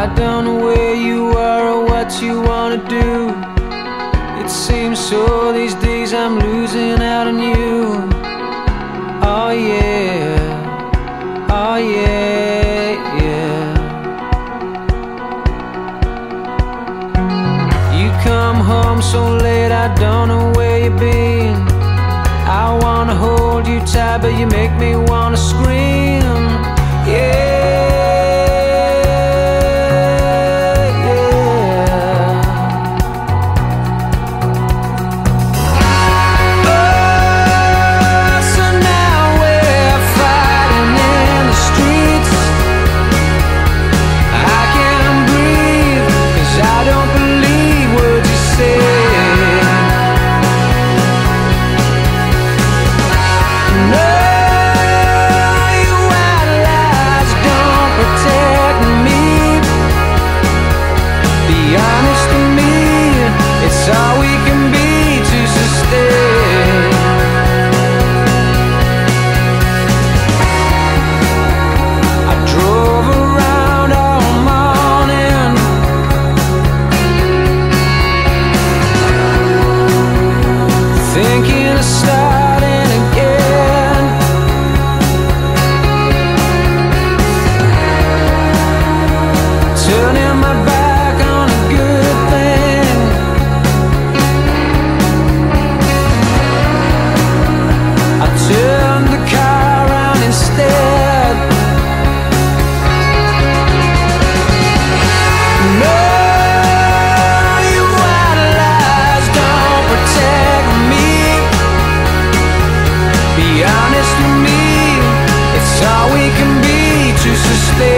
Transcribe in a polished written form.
I don't know where you are or what you wanna do. It seems so these days I'm losing out on you. Oh yeah, oh yeah, yeah. You come home so late, I don't know where you've been. I wanna hold you tight, but you make me wanna scream. Yeah. It's all we can be to sustain. I drove around all morning, thinking of starting again. Turning my back on a good thing. Turn the car around instead. No, your white lies don't protect me. Be honest with me, it's all we can be to sustain.